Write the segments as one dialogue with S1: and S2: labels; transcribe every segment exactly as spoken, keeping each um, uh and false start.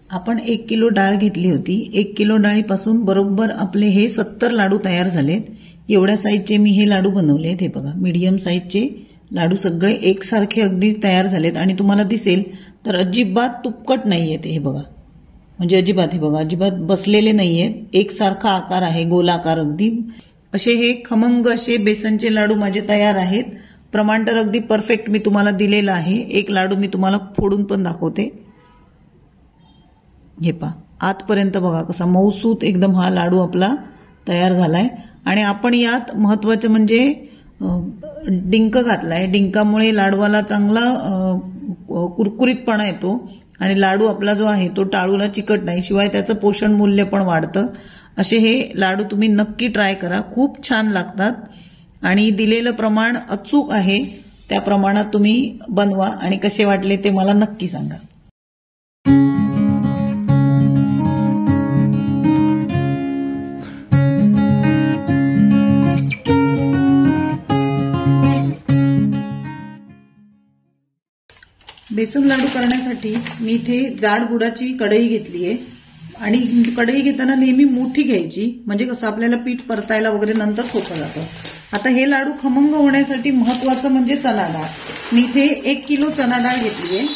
S1: आपण एक किलो डाळ घेतली होती। एक किलो डाळीपासून बरोबर आपले हे सत्तर लाडू तयार झालेत। एवढ्या साईजचे मी हे लाडू बनवलेत। हे बघा मीडियम साईजचे लाडू सगळे एकसारखे अगदी तयार झालेत आणि तुम्हाला दिसेल तर अजिबात तुपकट नाहीयेत। हे बघा म्हणजे अजिबात हे बघा अजिबात बसलेले नाहीयेत। एकसारखा आकार आहे गोलाकार अगदी। असे हे खमंग असे बेसनचे लाडू माझे तयार आहेत। प्रमाण तर अगदी परफेक्ट मी तुम्हाला दिलेलं आहे। एक लाडू मी तुम्हाला फोडून पण दाखवते। हे पहा आतपर्यंत बघा कसा मऊसूत एकदम हा लाडू आपला तयार झालाय। आणि आपण यात महत्त्वाचं म्हणजे डिंक घातलाय। डिंकामुळे लाडवाला चांगला कुरकुरीतपणा येतो आणि लाडू आपला जो आहे तो टाळूला चिकट नाही, शिवाय त्याचं पोषण मूल्य पण वाढतं। असे हे लाडू तुम्ही नक्की ट्राय करा, खूप छान लागतात आणि दिलेलं प्रमाण अचूक आहे। त्या प्रमाणात तुम्ही बनवा आणि कसे वाटले ते मला नक्की सांगा। बेसन लाडू करण्यासाठी मी इथे जाड गुडाची कढई घेतली आहे आणि कढई घेताना नेहमी मोठी घ्यायची, म्हणजे कसं आपल्याला पीठ परतायला वगैरे नंतर सोपं जातं। आता हे लाडू खमंग होण्यासाठी महत्त्वाचं म्हणजे चणा डाळ। मी इथे एक किलो चणा डाळ घेतली आहे।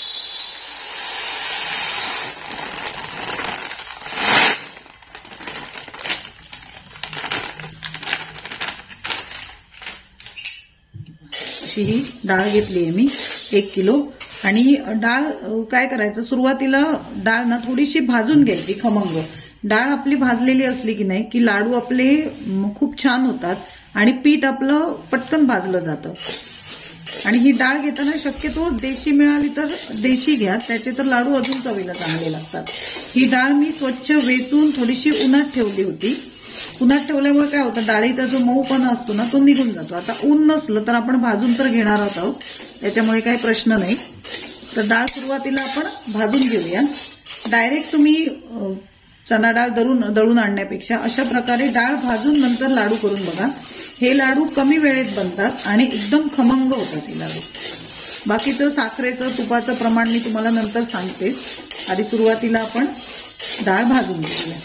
S1: अशी ही डाळ घेतली आहे मी एक किलो। आणि डाळ काय करायचं, सुरुवातीला डाळ ना थोडीशी भाजून घ्यायची खमंग। डाळ आपली भाजलेली असली की नाही की लाडू आपले खूप छान होतात आणि पीठ आपलं पटकन भाजलं जातं। आणि ही डाळ घेताना शक्यतो देशी मिळाली तर देशी घ्या, त्याचे तर लाडू अजून चवीला चांगले लागतात। ही डाळ मी स्वच्छ वेचून थोडीशी उन्हात ठेवली होती। उन्हात ठेवल्यामुळे काय होतं, डाळीचा जो मऊपणा असतो ना तो निघून जातो। आता ऊन नसलं तर आपण भाजून तर घेणार आहोत, त्याच्यामुळे काही प्रश्न नाही। तर डाळ सुरुवातीला आपण भाजून घेऊया। डायरेक्ट तुम्ही चणा डाळ दळून दळून आणण्यापेक्षा अशा प्रकारे डाळ भाजून नंतर लाडू करून बघा। हे लाडू कमी वेळेत बनतात आणि एकदम खमंग होतात हे लाडू। बाकीचं साखरेचं तुपाचं प्रमाण मी तुम्हाला नंतर सांगते, आधी सुरुवातीला आपण डाळ भाजून घेऊया।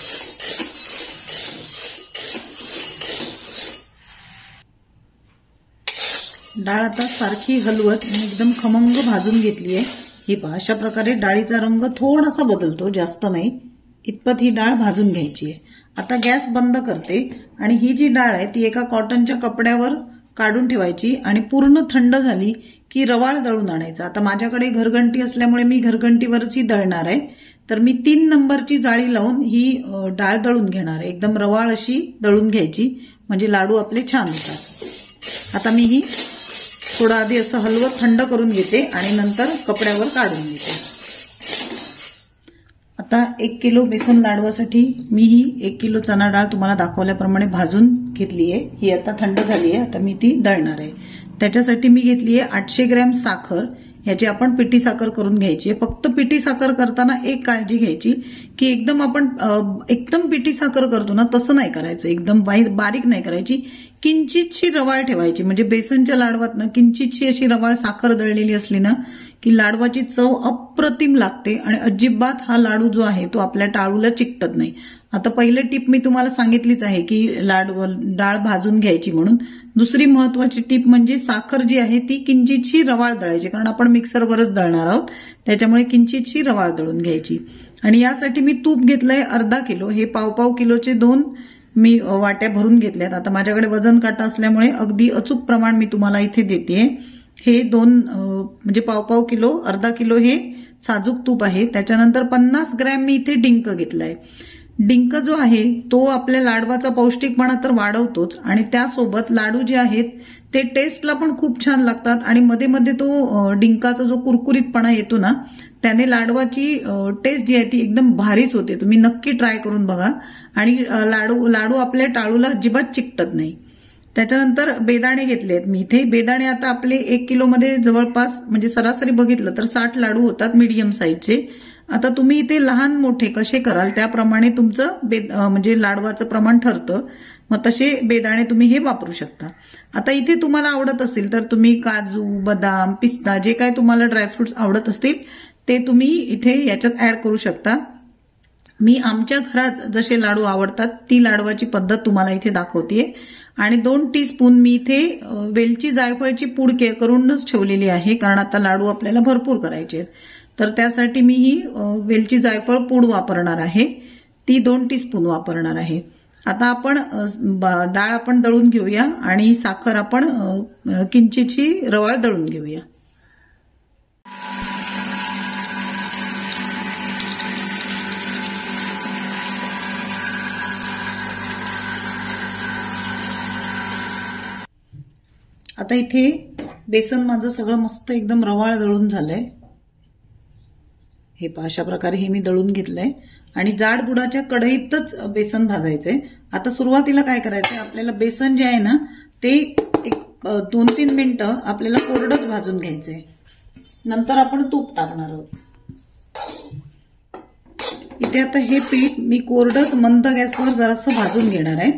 S1: डाळ आता सारखी हलवत मी एकदम खमंग भाजून घेतली आहे। ही पहा अशा प्रकारे डाळीचा रंग थोडासा बदलतो, जास्त नाही, इतपत ही डाळ भाजून घ्यायची आहे। आता गॅस बंद करते आणि ही जी डाळ आहे ती एका कॉटनच्या कपड्यावर काढून ठेवायची आणि पूर्ण थंड झाली की रवाळ दळून आणायचा। आता माझ्याकडे घरघंटी असल्यामुळे मी घरघंटीवरच ही दळणार आहे। तर मी तीन नंबरची जाळी लावून ही डाळ दळून घेणार आहे। एकदम रवाळ अशी दळून घ्यायची म्हणजे लाडू आपले छान होतात। आता मी ही थोडं आधी असं हलवत थंड करून घेते आणि नंतर कपड्यावर काढून घेते। आता एक किलो बेसन लाडवासाठी मी ही एक किलो चणा डाळ तुम्हाला दाखवल्याप्रमाणे भाजून घेतली आहे। ही आता थंड झाली आहे, आता मी ती दळणार आहे। त्याच्यासाठी मी घेतली आहे आठशे ग्रॅम साखर। ह्याची आपण पिठी साखर करून घ्यायची आहे। फक्त पिठी साखर करताना एक काळजी घ्यायची की एकदम आपण एकदम पिठी साखर करतो ना तसं नाही करायचं, एकदम बारीक नाही करायची, किंचितशी रवाळ ठेवायची। म्हणजे बेसनच्या लाडवात ना किंचितशी अशी रवाळ साखर दळलेली असली ना की लाडवाची चव अप्रतिम लागते आणि अजिबात हा लाडू जो आहे तो आपल्या टाळूला चिकटत नाही। आता पहिले टिप मी तुम्हाला सांगितलीच आहे की लाडू डाळ भाजून घ्यायची म्हणून। दुसरी महत्वाची टिप म्हणजे साखर जी आहे ती किंचितशी रवाळ दळायची, कारण आपण मिक्सरवरच दळणार आहोत, त्याच्यामुळे किंचितशी रवाळ दळून घ्यायची। आणि यासाठी मी तूप घेतलंय अर्धा किलो। हे पाव पाव किलोचे दोन मी वाट्या भरून घेतल्यात। आता माझ्याकडे वजन काटा असल्यामुळे अगदी अचूक प्रमाण मी तुम्हाला इथे देते। हे दोन म्हणजे पाव पाव किलो अर्धा किलो हे साजूक तूप आहे। त्याच्यानंतर पन्नास ग्रॅम मी इथे डिंक घेतलाय। डिंक जो आहे तो आपल्या लाडवाचा पौष्टिकपणा तर वाढवतोच आणि त्यासोबत लाडू जे आहेत ते टेस्टला पण खूप छान लागतात आणि मध्ये मध्ये तो डिंकाचा जो कुरकुरीतपणा येतो ना त्याने लाडवाची टेस्ट जी आहे ती एकदम भारीच होते। तुम्ही नक्की ट्राय करून बघा आणि लाडू लाडू आपल्या टाळूला अजिबात चिकटत नाही। त्याच्यानंतर बेदाणे घेतले आहेत मी इथे। बेदाणे आता आपले एक किलो मध्ये जवळपास म्हणजे सरासरी बघितलं तर साठ लाडू होतात मीडियम साईजचे। आता तुम्ही इथे लहान मोठे कसे कराल त्याप्रमाणे तुमचं बेद म्हणजे लाडवाचं प्रमाण ठरतं, मग तसे बेदाणे तुम्ही हे वापरू शकता। आता इथे तुम्हाला आवडत असेल तर तुम्ही काजू, बदाम, पिस्ता जे काय तुम्हाला ड्रायफ्रुट्स आवडत असतील ते तुम्ही इथे याच्यात ऍड करू शकता। मी आमच्या घरात जसे लाडू आवडतात ती लाडवाची पद्धत तुम्हाला इथे दाखवतेय। आणि दोन टीस्पून मी इथे वेलची जायफळची पूड करूनच ठेवलेली आहे, कारण आता लाडू आपल्याला भरपूर करायचे आहेत, तर त्यासाठी मी ही वेलची जायफळ पूड वापरणार आहे, ती दोन टीस्पून वापरणार आहे। आता आपण डाळ आपण दळून घेऊया आणि साखर आपण किंचितशी रवाळ दळून घेऊया। आता इथे बेसन माझं सगळं मस्त एकदम रवाळ दळून झालंय। हे पहा, अशा प्रकारे हे मी दळून घेतलंय आणि जाड बुडाच्या कढईतच बेसन भाजायचंय। आता सुरुवातीला काय करायचंय, आपल्याला बेसन जे आहे ना ते एक दोन तीन मिनिटं आपल्याला कोरडंच भाजून घ्यायचंय, नंतर आपण तूप टाकणार आहोत। इथे आता हे पीठ मी कोरडंच मंद गॅसवर जरासं भाजून घेणार आहे।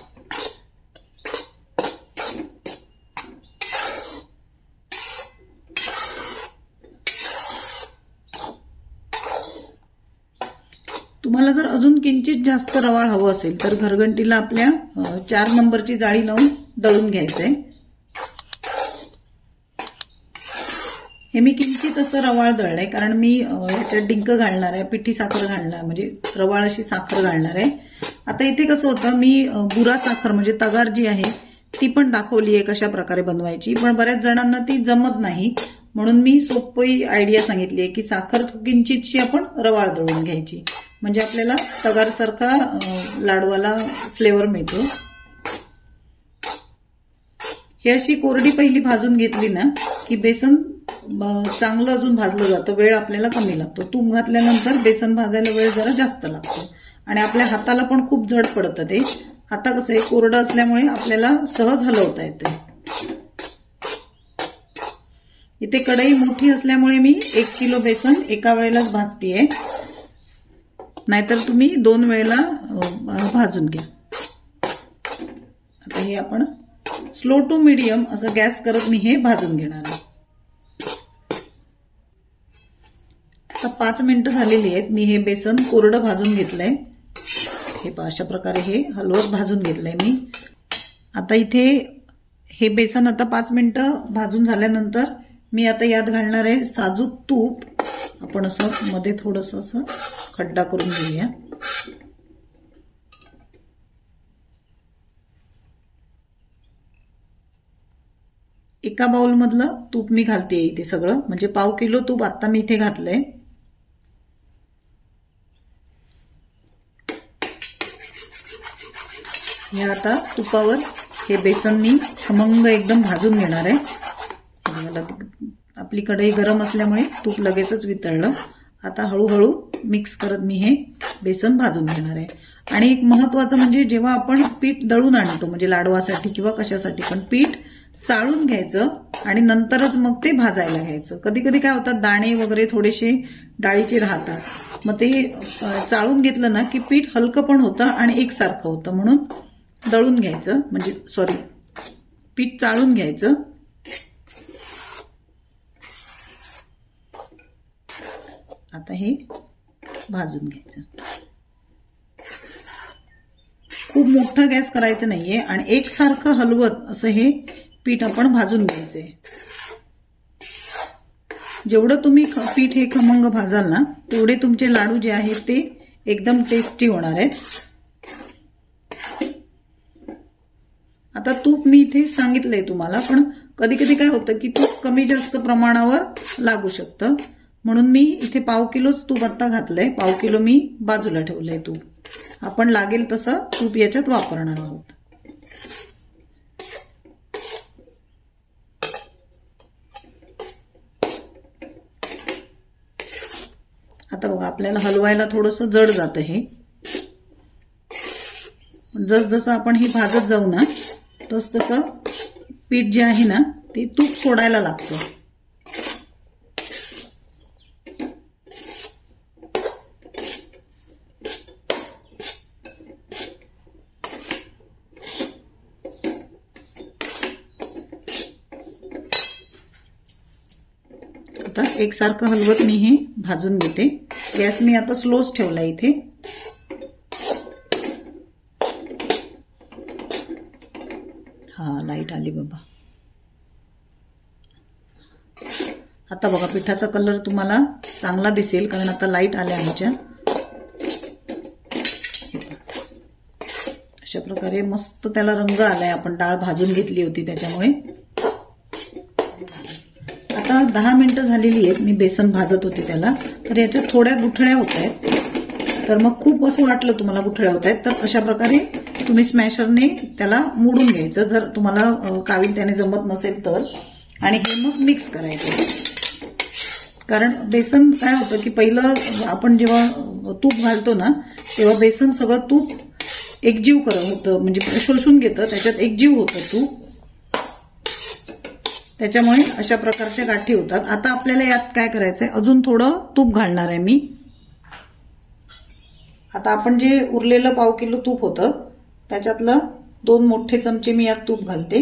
S1: तुम्हाला जर अजून किंचित जास्त रवाळ हवं असेल तर घरघंटीला आपल्या चार नंबरची जाळी लावून दळून घ्यायचंय। हे मी किंचित असं रवाळ दळलंय, कारण मी याच्यात डिंक घालणार आहे, पिठी साखर घालणार, म्हणजे रवाळ अशी साखर घालणार आहे। आता इथे कसं होतं, मी बुरा साखर म्हणजे तगार जी आहे ती पण दाखवली आहे कशा प्रकारे बनवायची, पण बऱ्याच जणांना ती जमत नाही, म्हणून मी सोपी आयडिया सांगितली आहे की साखर किंचितशी आपण रवाळ दळून घ्यायची, म्हणजे आपल्याला तगारसारखा लाडवाला फ्लेवर मिळतो। ही अशी कोरडी पहिली भाजून घेतली ना की बेसन चांगलं अजून भाजलं जातं, वेळ आपल्याला कमी लागतो। तूप घातल्यानंतर बेसन भाजायला वेळ जरा जास्त लागतो आणि आपल्या हाताला पण खूप जड पडतं ते। आता कसं आहे, कोरडं असल्यामुळे आपल्याला सहज हलवता येते। इथे कढई मोठी असल्यामुळे मी एक किलो बेसन एका वेळेलाच भाजतीये, नाहीतर तुम्ही दोन वेळेला भाजून घ्या। आता हे आपण स्लो टू मीडियम असं गॅस करत मी हे भाजून घेणार आहे। आता पाच मिनिटं झालेली आहेत, मी हे बेसन कोरडं भाजून घेतलंय। हे पहा, अशा प्रकारे हे हलवत भाजून घेतलंय मी। आता इथे हे बेसन आता पाच मिनिटं भाजून झाल्यानंतर मी आता यात घालणार आहे साजूक तूप। आपण असं मध्ये थोडंसं असं खड्डा करून घेऊया। एका बाउल मधलं तूप मी घालते इथे सगळं, म्हणजे पाव किलो तूप आता मी इथे घातलंय। या आता तुपावर हे बेसन मी खमंग एकदम भाजून घेणार आहे। आपली कढई गरम असल्यामुळे तूप लगेचच वितळलं। आता हळूहळू मिक्स करत मी हे बेसन भाजून घेणार आहे। आणि एक महत्वाचं म्हणजे जेव्हा आपण पीठ दळून आणतो, म्हणजे लाडवासाठी किंवा कशासाठी पण, पीठ चाळून घ्यायचं आणि नंतरच मग ते भाजायला घ्यायचं। कधी कधी काय होतात, दाणे वगैरे थोडेसे डाळीचे राहतात, मग ते चाळून घेतलं ना की पीठ हलकं पण होतं आणि एकसारखं होतं, म्हणून दळून घ्यायचं, म्हणजे सॉरी पीठ चाळून घ्यायचं। आता हे भाजून घ्यायचं। खूप मोठा गॅस करायचा नाहीये आणि एकसारखं हलवत असं हे पीठ आपण भाजून घ्यायचंय। जेवढं तुम्ही पीठ हे खमंग भाजाल ना तेवढे तुमचे लाडू जे आहेत ते एकदम टेस्टी होणार आहेत। आता तूप मी इथे सांगितलंय तुम्हाला, पण कधी कधी काय होतं की तूप कमी जास्त प्रमाणावर लागू शकतं, म्हणून मी इथे पाव किलोच तूप आता घातलंय। पाव किलो मी बाजूला ठेवलंय तूप, आपण लागेल तसं तूप याच्यात वापरणार आहोत। आता बघा, आपल्याला हलवायला थोडंसं जड जातं हे, जस जसं आपण हे भाजत जाऊ ना तस तसं पीठ जे आहे ना ते तूप सोडायला लागतं। ठेवता एकसारखं हलवत मी हे भाजून घेते. गॅस मी आता स्लोच ठेवला इथे. हा लाईट आली बाबा. आता बघा पिठाचा कलर तुम्हाला चांगला दिसेल कारण आता लाईट आल्या आमच्या. अशा प्रकारे मस्त त्याला रंग आलाय. आपण डाळ भाजून घेतली होती त्याच्यामुळे. आता दहा मिनिटं झालेली आहेत मी बेसन भाजत होते त्याला. तर याच्या थोड्या गुठळ्या होत आहेत. तर मग खूप असं वाटलं तुम्हाला गुठळ्या होत आहेत तर अशा प्रकारे तुम्ही स्मॅशरने त्याला मोडून घ्यायचं जर तुम्हाला कावील त्याने जमत नसेल तर. आणि हे मग मिक्स करायचं. कारण बेसन काय होतं की पहिलं आपण जेव्हा तूप घालतो ना तेव्हा बेसन सगळं तूप एकजीव करत होतं म्हणजे शोषून घेतं. त्याच्यात एकजीव होतं तूप. त्याच्यामुळे अशा प्रकारच्या गाठी होतात. आता आपल्याला यात काय करायचंय अजून थोडं तूप घालणार आहे मी. आता आपण जे उरलेलं पाव किलो तूप होतं त्याच्यातलं दोन मोठे चमचे मी यात तूप घालते.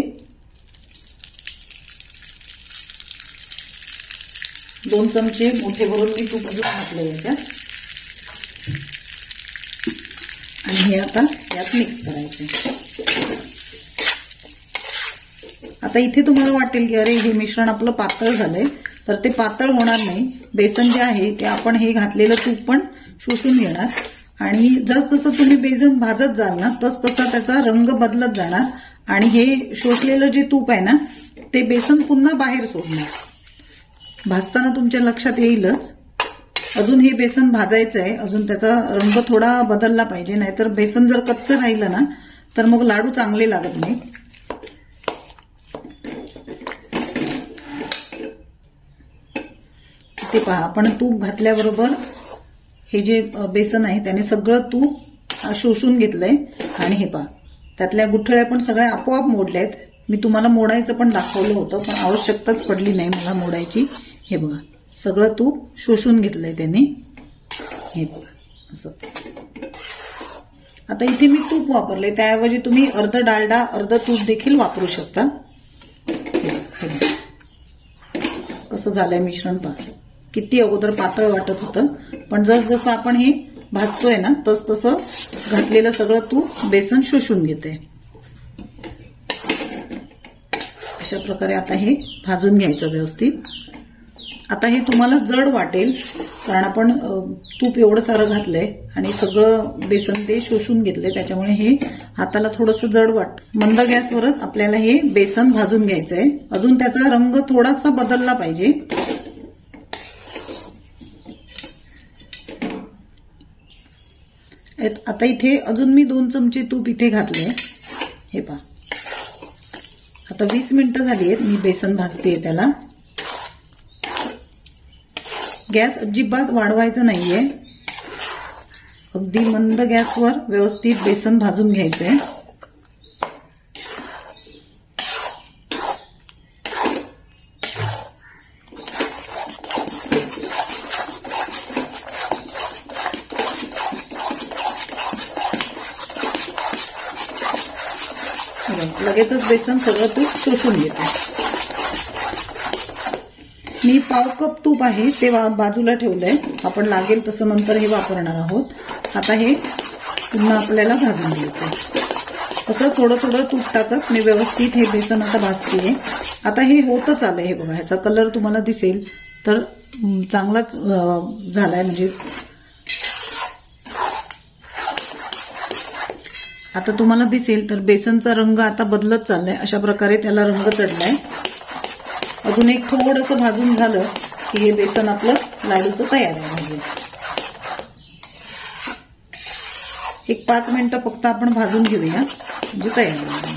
S1: दोन चमचे मोठे भरून मी तूप अजून घातले याच्यात. आणि हे आता यात मिक्स करायचे. आता इथे तुम्हाला वाटेल की अरे हे मिश्रण आपलं पातळ झालंय तर ते पातळ होणार नाही. बेसन जे आहे ते आपण हे घातलेलं तूप पण शोषून घेणार. आणि जसजसं तुम्ही बेसन भाजत जाल ना तस तसा त्याचा रंग बदलत जाणार. आणि हे शोषलेलं जे तूप आहे ना ते बेसन पुन्हा बाहेर सोडणार. भाजताना तुमच्या लक्षात येईलच. अजून हे बेसन भाजायचं आहे. अजून त्याचा रंग थोडा बदलला पाहिजे. नाहीतर बेसन जर कच्चं राहिलं ना तर मग लाडू चांगले लागत नाहीत. ते पहा आपण तूप घातल्याबरोबर हे जे बेसन आहे त्याने सगळं तूप शोषून घेतलंय. आणि हे पहा त्यातल्या गुठळ्या पण सगळ्या आपोआप मोडल्यात. मी तुम्हाला मोडायचं पण दाखवलं होतं पण आवश्यकताच पडली नाही मला मोडायची. हे बघा सगळं तूप शोषून घेतलंय त्याने. हे बघा असं. आता इथे मी तूप वापरले त्याऐवजी तुम्ही अर्ध डालडा अर्ध तूप देखील वापरू शकता. कसं झालंय मिश्रण पहा. किती अगोदर पातळ वाटत होतं पण जस जसं आपण हे भाजतोय ना तस तसं घातलेलं सगळं तूप बेसन शोषून घेते. अशा प्रकारे आता हे भाजून घ्यायचं व्यवस्थित. आता हे तुम्हाला जड वाटेल कारण आपण तूप एवढं सारं घातलंय आणि सगळं बेसन ते शोषून घेतलंय त्याच्यामुळे हे हाताला थोडंसं जड वाट. मंद गॅसवरच आपल्याला हे बेसन भाजून घ्यायचंय. अजून त्याचा रंग थोडासा बदलला पाहिजे. आता इथे अजून मी दोन चमचे तूप इथे घातले. हे पहा आता वीस मिनिटं झाली आहेत मी बेसन भाजते त्याला. गॅस अजिबात वाढवायचा नाहीये. अगदी मंद गॅसवर व्यवस्थित बेसन भाजून घ्यायचंय. लगेचच बेसन सगळं तूप शोषून घेते. मी पाव कप तूप आहे ते बाजूला ठेवलंय. आपण लागेल तसं नंतर हे वापरणार आहोत. आता हे पुन्हा आपल्याला भाजून घ्यायचंय. असं थोडं थोडं तूप टाकत मी व्यवस्थित हे बेसन आता भाजतेय. आता हे होतच आलंय. हे बघा ह्याचा कलर तुम्हाला दिसेल तर चांगलाच झालाय. म्हणजे आता तुम्हाला दिसेल तर बेसनचा रंग आता बदलत चाललाय. अशा प्रकारे त्याला रंग चढलाय. अजून एक थोडंसं भाजून झालं की हे बेसन आपलं लाडूचं तयार आहे. एक पाच मिनिटं फक्त आपण भाजून घेऊया म्हणजे तयार आहे.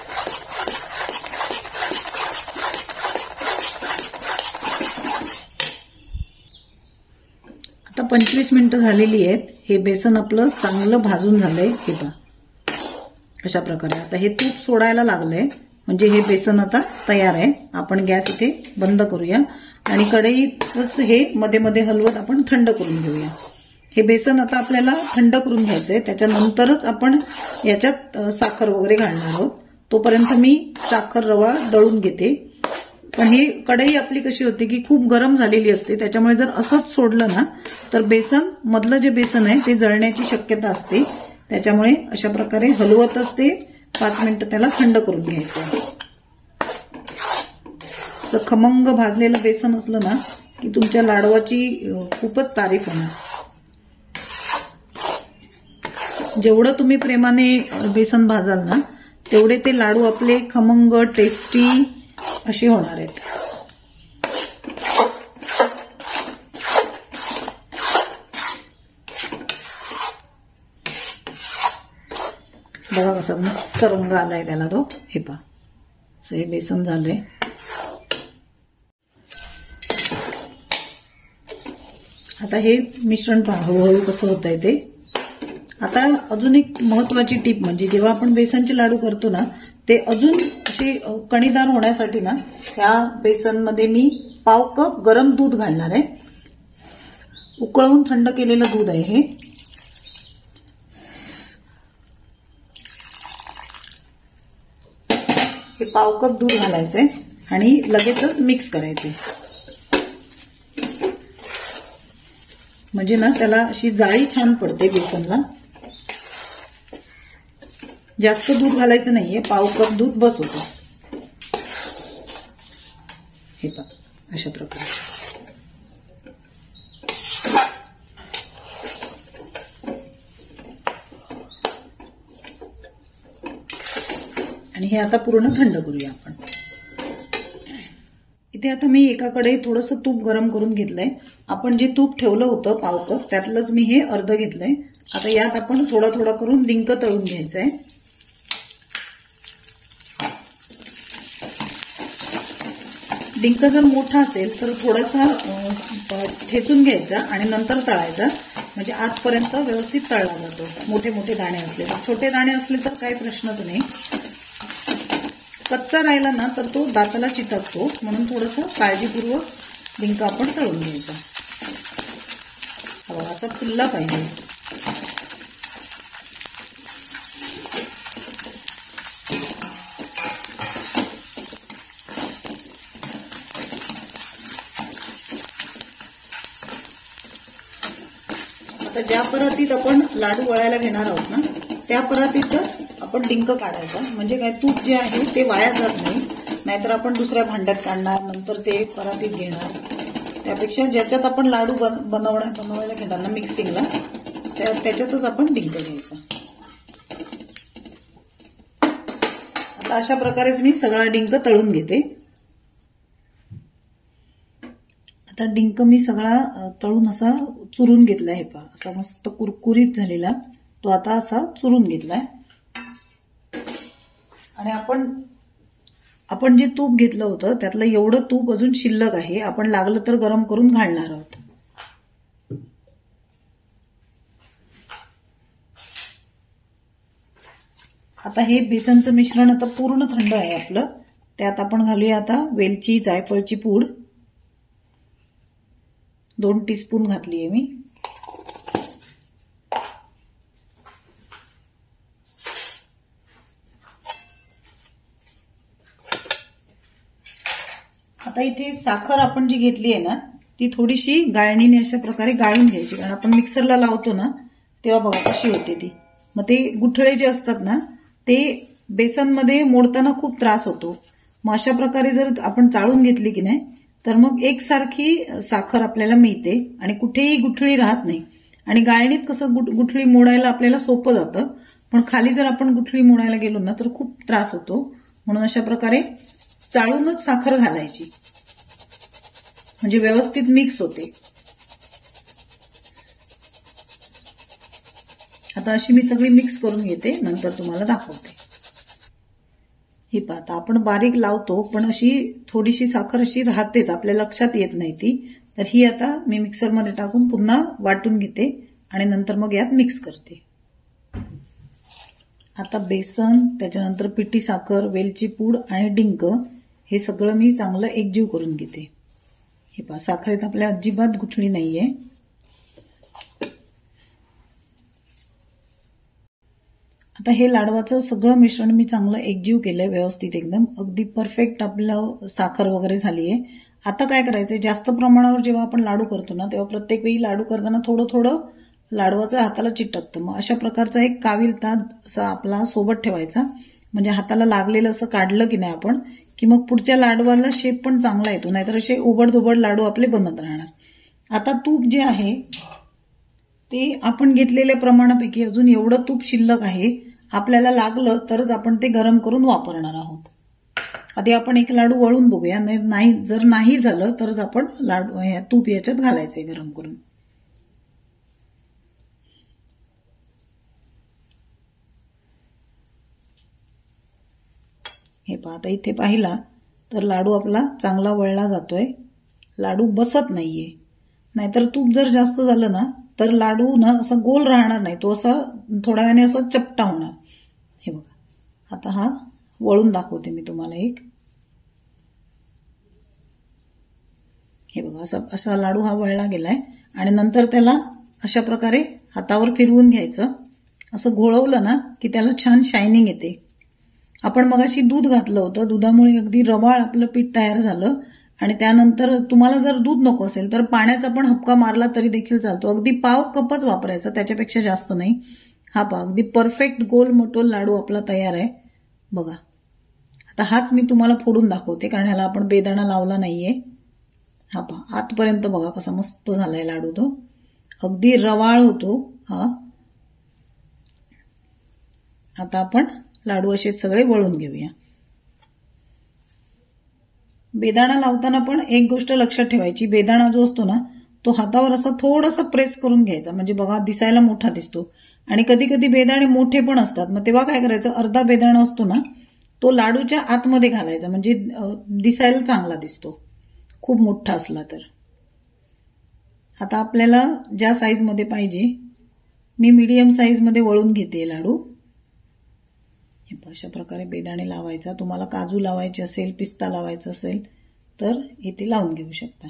S1: आता पंचवीस मिनिटं झालेली आहेत. हे बेसन आपलं चांगलं भाजून झालंय. हे पहा अशा प्रकारे आता हे तूप सोडायला लागलंय म्हणजे हे बेसन आता तयार आहे. आपण गॅस इथे बंद करूया आणि कढईतच हे मध्ये मध्ये हलवत आपण थंड करून घेऊया. हे बेसन आता आपल्याला थंड करून घ्यायचंय. त्याच्यानंतरच आपण याच्यात साखर वगैरे घालणार आहोत. तोपर्यंत मी साखर रवा दळून घेते. पण ही कढई आपली कशी होते की खूप गरम झालेली असते, त्याच्यामुळे जर असंच सोडलं ना तर बेसन मधलं जे बेसन आहे ते जळण्याची शक्यता असते. त्याच्यामुळे अशा प्रकारे हलवतच ते पाच मिनिटं त्याला थंड करून घ्यायचं. असं खमंग भाजलेलं बेसन असलं ना की तुमच्या लाडवाची खूपच तारीफ होणार. जेवढं तुम्ही प्रेमाने बेसन भाजाल ना तेवढे ते लाडू आपले खमंग टेस्टी असे होणार आहेत. बघा कसा मस्त रंग आलाय त्याला तो. हे पहा असं हे बेसन झालंय. आता हे मिश्रण पहा हळूहळू कसं होत आहे ते. आता अजून एक महत्वाची टीप म्हणजे जेव्हा आपण बेसनचे लाडू करतो ना ते अजून असे कणीदार होण्यासाठी ना ह्या बेसनमध्ये मी पाव कप गरम दूध घालणार आहे. उकळवून थंड केलेलं दूध आहे हे. हे पाव कप दूध घालायचंय आणि लगेचच मिक्स करायचे. म्हणजे ना त्याला अशी जाळी छान पडते बेसनला. जास्त दूध घालायचं नाहीये, पाव कप दूध बस होतं. हे पहा अशा प्रकारे. आणि हे आता पूर्ण थंड करूया आपण. इथे आता मी एकाकडे थोडंसं तूप गरम करून घेतलंय. आपण जे तूप ठेवलं होतं पाव कप त्यातलंच मी हे अर्ध घेतलंय. आता यात आपण थोडा थोडा करून डिंक तळून घ्यायचा आहे. डिंक जर मोठा असेल तर थोडासा ठेचून घ्यायचा आणि नंतर तळायचा, म्हणजे आतपर्यंत व्यवस्थित तळला जातो. मोठे मोठे दाणे असले तर, छोटे दाणे असले तर काही प्रश्नच नाही. कच्चा राहिला ना तर तो दाताला चिटकतो, म्हणून थोडंसं काळजीपूर्वक डिंक आपण तळून घ्यायचा. हवा असा फुलला पाहिजे. आता ज्या परातीत आपण लाडू वळायला घेणार आहोत ना त्या परातीतच आपण डिंक काढायचा. म्हणजे काय तूप जे आहे ते वाया जात नाही, नाहीतर आपण दुसऱ्या भांड्यात काढणार नंतर ते परातीत घेणार. त्यापेक्षा ज्याच्यात आपण लाडू बनवण्या बनवायला घेणार ना मिक्सिंगला त्या त्याच्यातच आपण डिंक घ्यायचा. आता अशा प्रकारेच मी सगळा डिंक तळून घेते. आता डिंक मी सगळा तळून असा चुरून घेतलाय. हे पहा असा मस्त कुरकुरीत झालेला तो आता असा चुरून घेतलाय. आणि आपण आपण जे तूप घेतलं होतं त्यातलं एवढं तूप अजून शिल्लक आहे. आपण लागलं तर गरम करून घालणार आहोत. आता हे बेसनचं मिश्रण आता पूर्ण थंड आहे आपलं. त्यात आपण घालूया आता वेलची जायफळची पूड. दोन टीस्पून घातली आहे मी. आता इथे साखर आपण जी घेतली आहे ना ती थोडीशी गाळणीने अशा प्रकारे गाळून घ्यायची, कारण आपण मिक्सरला लावतो ना तेव्हा बघा कशी होते ती. मग ते गुठळे जे असतात ना ते बेसनमध्ये मोडताना खूप त्रास होतो. मग अशा प्रकारे जर आपण चाळून घेतली की नाही तर मग एकसारखी साखर आपल्याला मिळते आणि कुठेही गुठळी राहत नाही. आणि गाळणीत कसं गुठळी मोडायला आपल्याला सोपं जातं, पण खाली जर आपण गुठळी मोडायला गेलो ना तर खूप त्रास होतो. म्हणून अशा प्रकारे चाळूनच साखर घालायची, म्हणजे व्यवस्थित मिक्स होते. आता अशी मी सगळी मिक्स करून घेते, नंतर तुम्हाला दाखवते. ही पाहता आपण बारीक लावतो पण अशी थोडीशी साखर अशी राहतेच, आपल्या लक्षात येत नाही ती. तर ही आता मी मिक्सरमध्ये टाकून पुन्हा वाटून घेते आणि नंतर मग यात मिक्स करते. आता बेसन, त्याच्यानंतर पिठी साखर, वेलची पूड आणि डिंक हे सगळं मी चांगलं एकजीव करून घेते. हे पहा साखरेत आपल्या अजिबात गुठळी नाहीये. आता हे लाडवाचं सगळं मिश्रण मी चांगलं एकजीव केलंय व्यवस्थित एकदम, अगदी परफेक्ट आपलं साखर वगैरे झाली आहे. आता काय करायचंय, जास्त प्रमाणावर जेव्हा आपण लाडू करतो ना तेव्हा प्रत्येक वेळी लाडू करताना थोडं थोडं लाडवाचं हाताला चिटकतं. मग अशा प्रकारचा एक काविलता असा आपला सोबत ठेवायचा, म्हणजे हाताला लागलेलं असं काढलं की नाही आपण की मग पुढच्या लाडवाला शेप पण चांगला येतो, नाहीतर असे उबड-धुबड लाडू आपले बनत राहणार. आता तूप जे आहे ते आपण घेतलेल्या प्रमाणापैकी अजून एवढं तूप शिल्लक आहे, आपल्याला लागलं तरच आपण ते गरम करून वापरणार आहोत. आधी आपण एक लाडू वळून बघूया, नाही जर नाही झालं तरच आपण लाडू तूप याच्यात घालायचंय गरम करून. हे पहा, आता इथे पाहिला तर लाडू आपला चांगला वळला जातोय, लाडू बसत नाहीये. नाहीतर तूप जर जास्त झालं ना तर लाडू ना असा गोल राहणार नाही, तो असा थोड्या वेळाने असा चपटा होणार. हे बघा, आता हा वळून दाखवते मी तुम्हाला एक. हे बघा, असा असा लाडू हा वळला गेलाय आणि नंतर त्याला अशा प्रकारे हातावर फिरवून घ्यायचं. असं घोळवलं ना की त्याला छान शायनिंग येते. आपण मगाशी दूध घातलं होतं, दुधामुळे अगदी रवाळ आपलं पीठ तयार झालं. आणि त्यानंतर तुम्हाला जर दूध नको असेल तर पाण्याचा पण हपका मारला तरी देखील चालतो, अगदी पाव कपच वापरायचा, त्याच्यापेक्षा जास्त नाही. हा पहा, अगदी परफेक्ट गोल मोठोल लाडू आपला तयार आहे बघा. आता हाच मी तुम्हाला फोडून दाखवते, कारण ह्याला आपण बेदाणा लावला नाहीये. हा पहा, आतपर्यंत बघा कसा मस्त झालाय लाडू, तो अगदी रवाळ होतो हा. आता आपण लाडू असे सगळे वळून घेऊया. बेदाणा लावताना पण एक गोष्ट लक्षात ठेवायची, बेदाणा जो असतो ना तो हातावर असा थोडासा प्रेस करून घ्यायचा, म्हणजे बघा दिसायला मोठा दिसतो. आणि कधी कधी बेदाणे मोठे पण असतात, मग तेव्हा काय करायचं, अर्धा बेदाणा असतो ना तो लाडूच्या आतमध्ये घालायचा, म्हणजे दिसायला चांगला दिसतो खूप मोठा असला तर. आता आपल्याला ज्या साईजमध्ये पाहिजे, मी मीडियम साईजमध्ये वळून घेते लाडू. हे अशा प्रकारे बेदाणे लावायचा. तुम्हाला काजू लावायचे असेल, पिस्ता लावायचा असेल तर इथे लावून घेऊ शकता.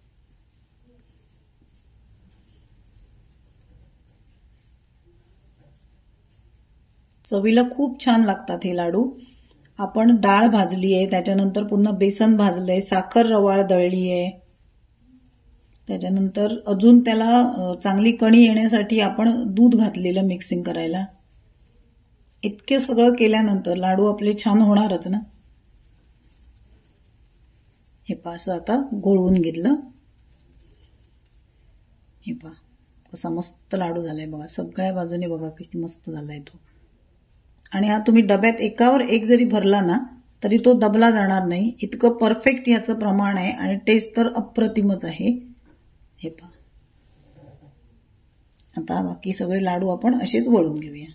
S1: चवीला खूप छान लागतात हे लाडू. आपण डाळ भाजली आहे, त्याच्यानंतर पुन्हा बेसन भाजलंय, साखर रवाळ दळली आहे, त्याच्यानंतर अजून त्याला चांगली कणी येण्यासाठी आपण दूध घातलेलं मिक्सिंग करायला. इतके सगळं केल्यानंतर लाडू आपले छान होणारच ना. हे पास आता घोळवून घेतलं. हे पहा कसा मस्त लाडू झालाय बघा, सगळ्या बाजूने बघा किती मस्त झालाय तो. आणि हा तुम्ही डब्यात एकावर एक जरी भरला ना तरी तो दबला जाणार नाही, इतकं परफेक्ट याचं प्रमाण आहे. आणि टेस्ट तर अप्रतिमच आहे. हे पहा, आता बाकी सगळे लाडू आपण असेच वळून घेऊया.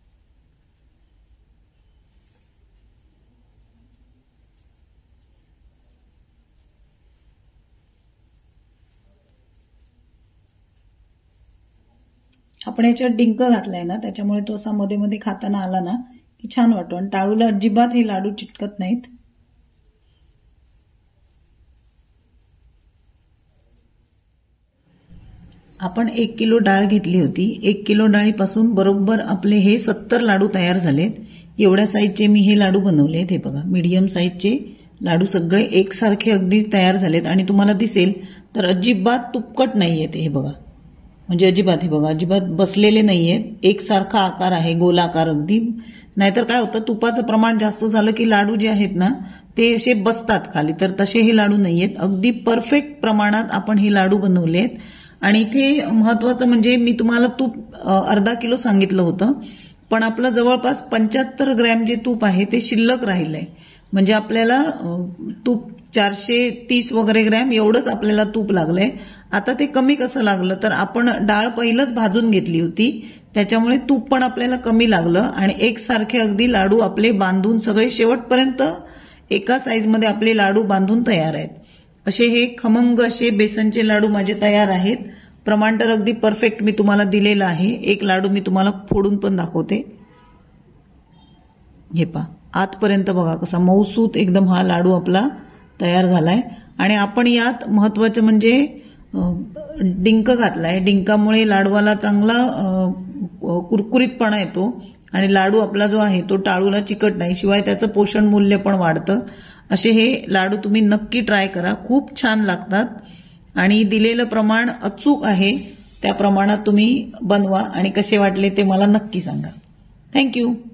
S1: आपण याच्यात डिंक घातलाय ना, त्याच्यामुळे तो असा मध्ये मध्ये खाताना आला ना की छान वाटतो. आणि टाळूला अजिबात हे लाडू चिटकत नाहीत. आपण एक किलो डाळ घेतली होती, एक किलो डाळीपासून बरोबर आपले हे सत्तर लाडू तयार झालेत. एवढ्या साईजचे मी हे लाडू बनवलेत. हे बघा, मीडियम साईजचे लाडू सगळे एकसारखे अगदी तयार झालेत. आणि तुम्हाला दिसेल तर अजिबात तुपकट नाहीयेत. हे बघा, म्हणजे अजिबात, हे बघा अजिबात बसलेले नाहीयेत, एकसारखा आकार आहे, गोलाकार अगदी. नाहीतर काय होतं, तुपाचं प्रमाण जास्त झालं की लाडू जे आहेत ना ते असे बसतात खाली, तर तसे हे लाडू नाहीयेत. अगदी परफेक्ट प्रमाणात आपण हे लाडू बनवलेत. आणि इथे महत्वाचं म्हणजे मी तुम्हाला तूप अर्धा किलो सांगितलं होतं, पण आपलं जवळपास पंच्याहत्तर ग्रॅम जे तूप आहे ते शिल्लक राहिलंय. म्हणजे आपल्याला तूप चारशे तीस वगैरे ग्रॅम एवढंच आपल्याला तूप लागलंय. आता ते कमी कसं लागलं तर आपण डाळ पहिलंच भाजून घेतली होती, त्याच्यामुळे तूप पण आपल्याला कमी लागलं. आणि एकसारखे अगदी लाडू आपले बांधून सगळे शेवटपर्यंत एका साईजमध्ये आपले लाडू बांधून तयार आहेत. असे हे खमंग असे बेसनचे लाडू माझे तयार आहेत. प्रमाण तर अगदी परफेक्ट मी तुम्हाला दिलेलं आहे. एक लाडू मी तुम्हाला फोडून पण दाखवते. हे पहा, आतपर्यंत बघा कसा मऊसूत एकदम हा लाडू आपला तयार झालाय. आणि आपण यात महत्वाचं म्हणजे डिंक घातलाय. डिंकामुळे लाडवाला चांगला कुरकुरीतपणा येतो आणि लाडू आपला जो आहे तो टाळूला चिकट नाही, शिवाय त्याचं पोषण मूल्य पण वाढतं. असे हे लाडू तुम्ही नक्की ट्राय करा, खूप छान लागतात आणि दिलेलं प्रमाण अचूक आहे. त्या प्रमाणात तुम्ही बनवा आणि कसे वाटले ते मला नक्की सांगा. थँक्यू.